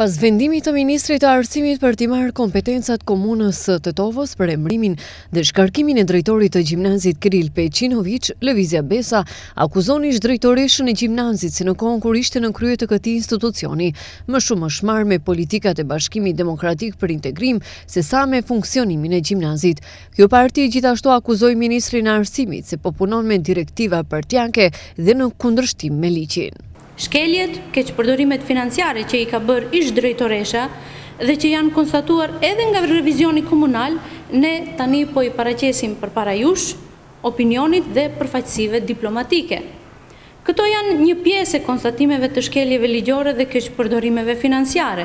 Pas vendimit të Ministrit të Arsimit për t'i marrë kompetencat komunës së Tetovës për emërimin dhe shkarkimin e drejtorit të gjimnazit Kiril Peqinović, Lëvizja Besa akuzon ish-drejtoreshën e gjimnazit se në kohën kur ishte në krye të këtij institucioni, më shumë është marrë me politikat e Bashkimit Demokratik për Integrim se sa me funksionimin e gjimnazit. Kjo parti gjithashtu akuzoi Ministrin e Arsimit se po punon me direktiva partjake dhe në kundërshtim me ligjin. Shkeljet, keqpërdorimet financiare që i ka bërë ish-drejtoresha dhe që janë konstatuar edhe nga revizioni komunal, ne tani po i paraqesim përpara jush, opinionit dhe përfaqësive diplomatike. Këto janë një pjesë e konstatimeve të shkeljeve ligjore dhe keqpërdorimeve financiare.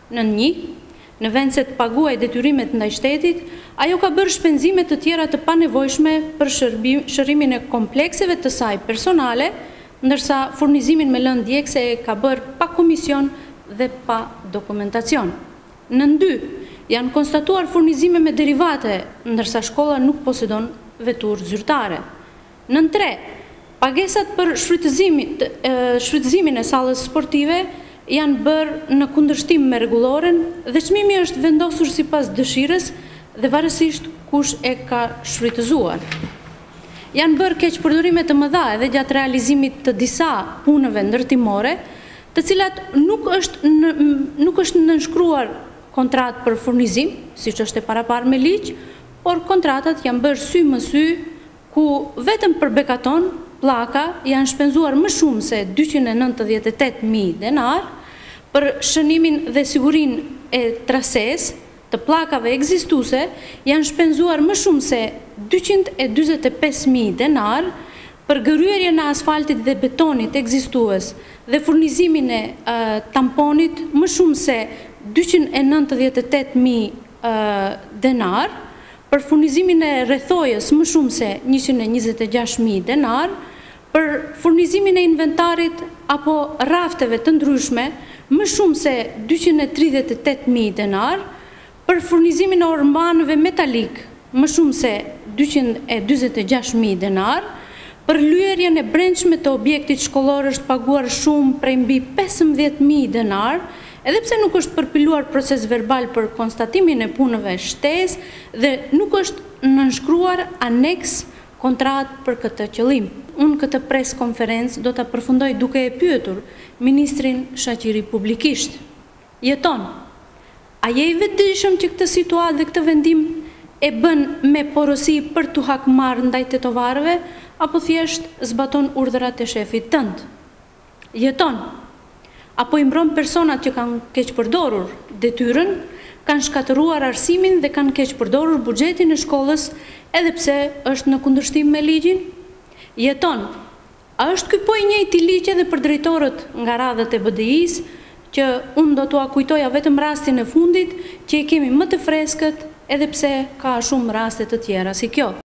Në vend se të paguaj detyrimet ndaj shtetit, ajo ka bërë shpenzime të tjera të panevojshme për shërimin e komplekseve të saj personale, ndërsa furnizimin me lëndë djegëse e ka bërë pa komision dhe pa dokumentacion. Në 2, janë konstatuar furnizime me derivate, ndërsa shkolla nuk posedon veturë zyrtare. Në 3, pagesat për shfrytëzimin e sallës sportive janë bërë në kundërshtim me rregulloren dhe çmimi është vendosur sipas dëshirës dhe varësisht kush e ka shfrytëzuar. Janë bërë keqpërdorime të mëdha edhe gjatë realizimit të disa punëve ndërtimore, të cilat nuk është nënshkruar kontratë për furnizim, siç është e paraparë me ligj, por kontratat janë bërë sy më sy, ku vetëm për bekaton, pllaka janë shpenzuar më shumë se 298.000 denar, për shënimin dhe sigurinë e trasesë të pllakave ekzistuese janë shpenzuar më shumë se 245.000 denar, për gërryerjen e asfaltit dhe betonit ekzistues dhe furnizimin e tamponit më shumë se 298.000 denar, për furnizimin e rrethojës më shumë se 126.000 denar, për furnizimin e inventarit apo rafteve të ndryshme më shumë se 238.000 denar, për furnizimin e ormanëve metalik më shumë se 226.000 denar, për lyerjen e brendshme të objektit shkollor është paguar shumë prej mbi 15.000 denar, edhe pse nuk është përpiluar proces verbal për konstatimin e punëve shtesë dhe nuk është nënshkruar aneks kontratë për këtë qëllim. Unë këtë pres konferencë do të përfundoj duke e pyetur Ministrin Shaqiri publikisht. Jeton, a je i vetëdijshëm që këtë situatë dhe këtë vendim e bën me porosi për t'u hakmarrë ndaj tetovarëve, apo thjesht zbaton urdhrat e shefit tënd? Jeton, apo i mbron personat që kanë keqpërdorur detyrën, kanë shkatëruar arsimin dhe kanë keqpërdorur buxhetin e shkollës, edhe pse është në kundërshtim me ligjin? Jeton, a është ky po i njëjti ligj edhe për drejtorët nga radhët e BDI-s, që unë do t'ua kujtoja vetëm rastin e fundit, që i kemi më të freskët, edhe pse ka shumë raste të tjera si kjo.